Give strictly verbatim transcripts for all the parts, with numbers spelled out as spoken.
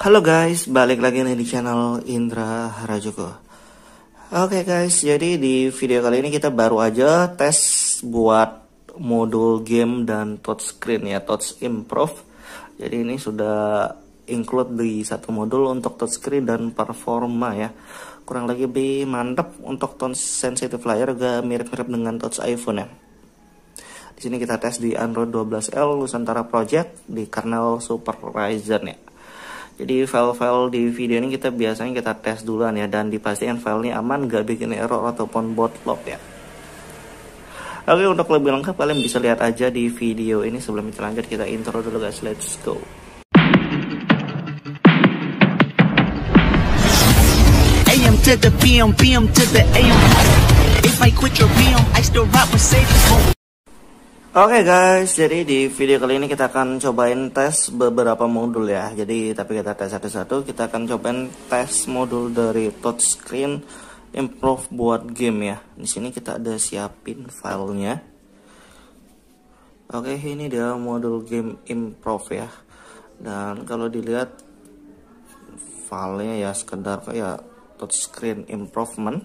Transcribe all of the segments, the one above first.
Halo guys, balik lagi nih di channel Indra Harajoko. Oke guys, jadi di video kali ini kita baru aja tes buat modul game dan touchscreen ya, touch improve. Jadi ini sudah include di satu modul untuk touchscreen dan performa ya. Kurang lagi lebih mantap untuk touch sensitive layar, juga mirip-mirip dengan touch iPhone ya. Di sini kita tes di Android dua belas L Nusantara Project di kernel Super Ryzen ya. Jadi file-file di video ini kita biasanya kita tes duluan ya, dan dipastikan filenya aman, gak bikin error ataupun bootloop ya. Oke, untuk lebih lengkap kalian bisa lihat aja di video ini. Sebelum kita lanjut, kita intro dulu guys, let's go. A M to the P M, P M to the A M. If I quit your P M, I still rap with savings home. Oke okay guys, jadi di video kali ini kita akan cobain tes beberapa modul ya. Jadi tapi kita tes satu-satu, kita akan cobain tes modul dari touchscreen improve buat game ya. Di sini kita ada siapin filenya. Oke, okay, ini dia modul game improve ya. Dan kalau dilihat filenya ya sekedar kayak touchscreen improvement.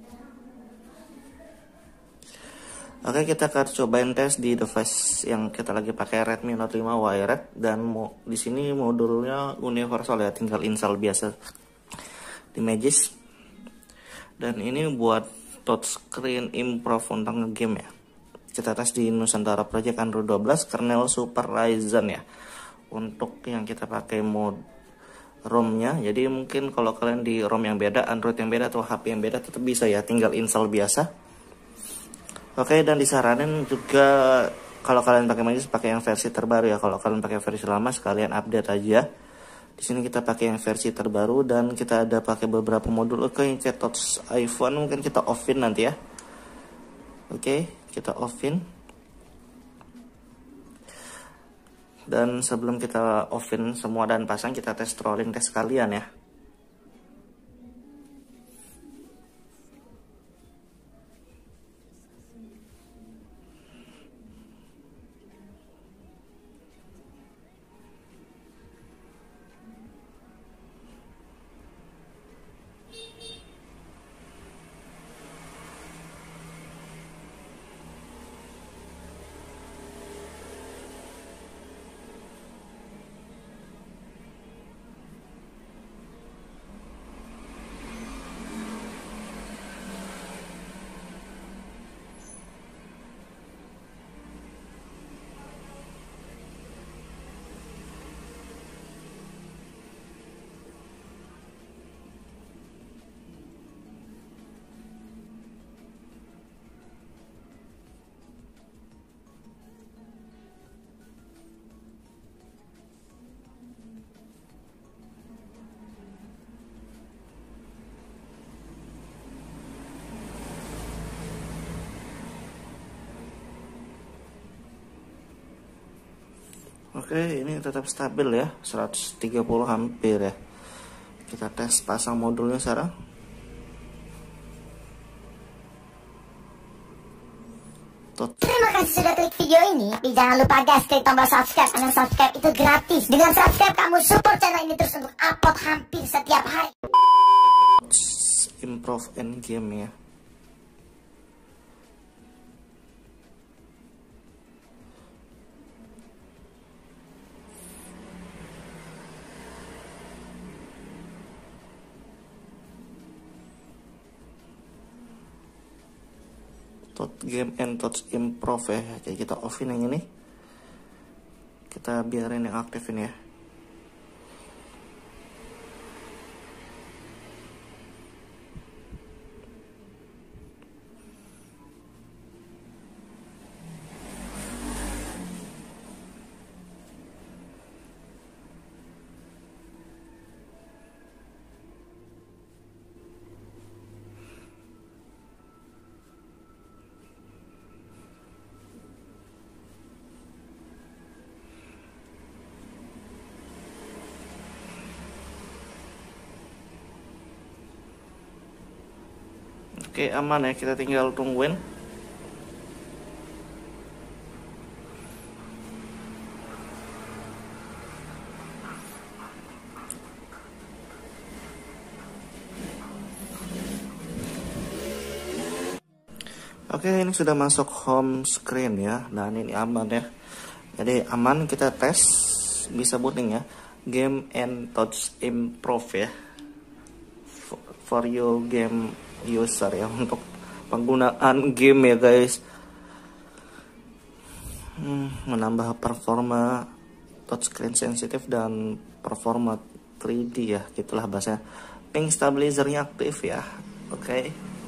Oke, kita akan cobain tes di device yang kita lagi pakai, Redmi Note lima Wired, dan mo di sini modulnya universal ya, tinggal install biasa di Magis. Dan ini buat touchscreen improve untuk game ya. Kita tes di Nusantara Project Android dua belas kernel Super Ryzen ya. Untuk yang kita pakai mode ROM-nya, jadi mungkin kalau kalian di ROM yang beda, Android yang beda atau H P yang beda tetap bisa ya, tinggal install biasa. Oke, dan disaranin juga kalau kalian pakai Magis pakai yang versi terbaru ya. Kalau kalian pakai versi lama sekalian update aja. Di sini kita pakai yang versi terbaru dan kita ada pakai beberapa modul. Oke, yang touch iPhone mungkin kita offin nanti ya. Oke, kita offin. Dan sebelum kita offin semua dan pasang, kita tes trolling tes sekalian ya. Oke, ini tetap stabil ya, seratus tiga puluh hampir ya. Kita tes pasang modulnya sekarang. Terima kasih sudah klik video ini. Tapi jangan lupa guys, klik tombol subscribe, karena subscribe itu gratis. Dengan subscribe kamu support channel ini terus untuk upload hampir setiap hari. Improve end game ya. Touch game and touch improve ya. Jadi kita offin yang ini, kita biarin yang aktifin ya. Oke, aman ya, kita tinggal tungguin. Oke, ini sudah masuk home screen ya, dan ini aman ya. Jadi aman, kita tes bisa booting ya. Game and touch improve ya. For your game user ya, untuk penggunaan game ya guys. Hmm, menambah performa touchscreen sensitif dan performa tiga D ya, gitulah bahasanya. Ping stabilizernya aktif ya. Oke. Okay.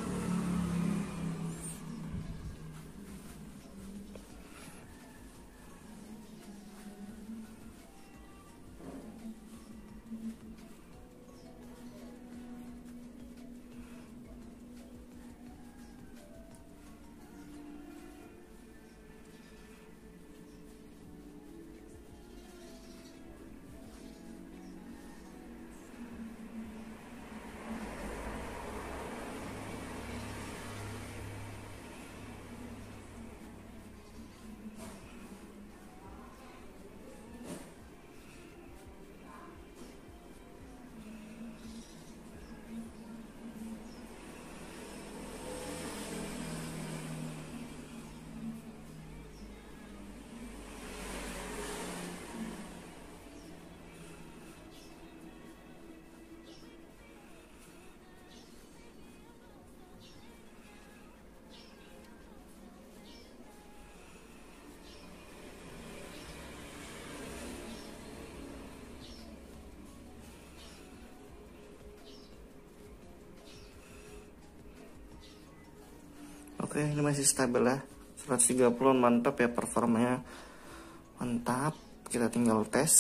Oke, ini masih stabil ya, seratus tiga puluh, mantap ya performanya, mantap. Kita tinggal tes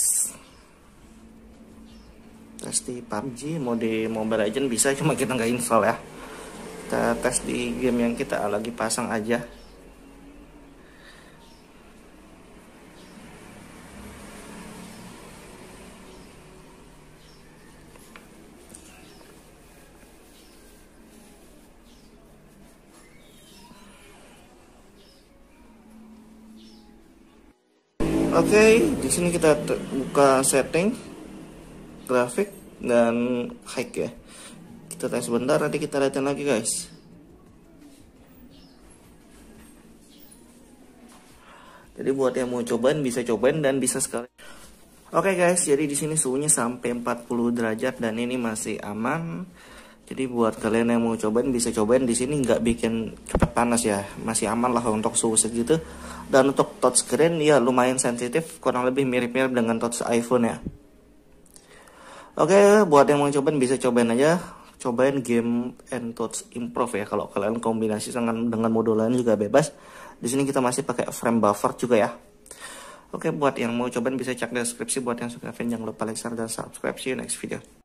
tes di P U B G, mode Mobile Legends bisa, cuma kita nggak install ya. Kita tes di game yang kita lagi pasang aja. Oke, okay, di sini kita buka setting grafik dan high ya. Kita tes sebentar, nanti kita lihatin lagi guys. Jadi buat yang mau cobain bisa cobain dan bisa sekali. Oke okay guys, jadi di sini suhunya sampai empat puluh derajat dan ini masih aman. Jadi buat kalian yang mau cobain bisa cobain, di sini nggak bikin cepat panas ya, masih aman lah untuk suhu segitu. Dan untuk touchscreen ya lumayan sensitif, kurang lebih mirip-mirip dengan touch iPhone ya. Oke, buat yang mau cobain bisa cobain aja, cobain game and touch improve ya. Kalau kalian kombinasi dengan dengan modul lain juga bebas. Di sini kita masih pakai frame buffer juga ya. Oke, buat yang mau cobain bisa cek deskripsi. Buat yang suka video jangan lupa like, share dan subscribe. See you next video.